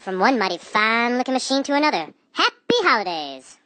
from one mighty fine-looking machine to another. Happy holidays!